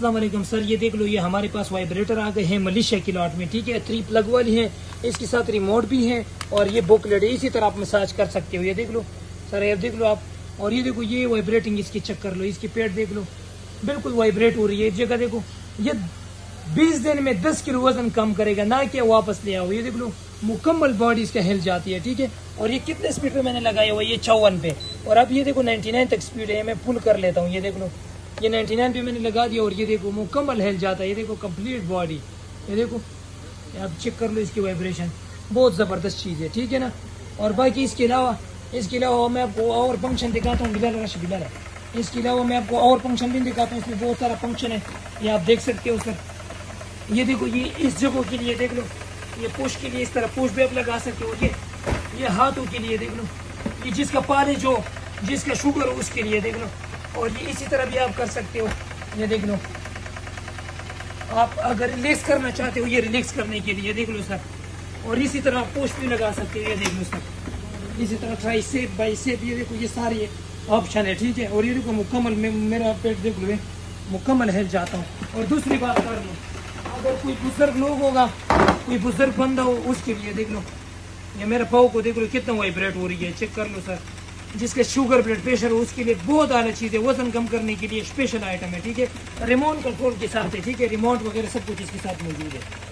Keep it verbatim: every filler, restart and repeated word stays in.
अस्सलाम वालेकुम सर, ये देख लो, ये हमारे पास वाइब्रेटर आ गए हैं मलेशिया की लॉट में, ठीक है। थ्री प्लग वाली है, इसके साथ रिमोट भी है और ये बुकलेट है। इसी तरह आप मसाज कर सकते हो। ये देख लो सर, ये देख लो आप। और ये देखो, ये वाइब्रेटिंग इसकी चेक कर लो, इसकी पेट देख लो, बिल्कुल वाइब्रेट हो रही है। एक जगह देखो, ये बीस दिन में दस किलो वजन कम करेगा, ना कि वापस ले आओ। ये देख लो, मुकम्मल बॉडी इसका हिल जाती है, ठीक है। और ये कितने स्पीड पे मैंने लगाया हुआ है, ये चौवन पे। और अब ये देखो निन्यानवे तक स्पीड है, मैं फुल कर लेता हूँ। ये देख लो, ये निन्यानवे पे मैंने लगा दिया और ये देखो मुकम्मल हिल जाता है। ये देखो कंप्लीट बॉडी, ये देखो, आप चेक कर लो इसकी वाइब्रेशन, बहुत ज़बरदस्त चीज़ है, ठीक है ना। और बाकी इसके अलावा इसके अलावा मैं आपको और फंक्शन दिखाता हूँ। बिलाल रश बिलाल है। इसके अलावा मैं आपको और फंक्शन भी दिखाता हूँ, इसमें बहुत सारा फंक्शन है, ये आप देख सकते हो सर। ये देखो, ये इस जगह के लिए देख लो, ये पुश के लिए इस तरह पुश भी आप लगा सकते हो। ये ये हाथों के लिए देख लो, ये जिसका पानी जो जिसका शुगर हो उसके लिए देख लो। और ये इसी तरह भी आप कर सकते हो। ये देख लो, आप अगर रिलैक्स करना चाहते हो, ये रिलैक्स करने के लिए देख लो सर। और इसी तरह आप पुश भी लगा सकते हो। ये देख लो सर, इसी तरह ट्राइसेप बाइसेप, ये देखो, ये सारे ऑप्शन है, ठीक है। और ये देखो मुकम्मल, मैं मेरा पेट देख लो, मुकम्मल हिल जाता हूँ। और दूसरी बात कर लो, अगर कोई बुजुर्ग लोग होगा, कोई बुजुर्ग बंदा हो, उसके लिए देख लो, ये मेरे पाँव को देख लो कितना वाइब्रेट हो रही है, चेक कर लो सर। जिसके शुगर ब्लड प्रेशर हो उसके लिए बहुत आला चीज़ है, वजन कम करने के लिए स्पेशल आइटम है, ठीक है। रिमोट कंट्रोल के साथ है, ठीक है, रिमोट वगैरह सब कुछ इसके साथ मौजूद है।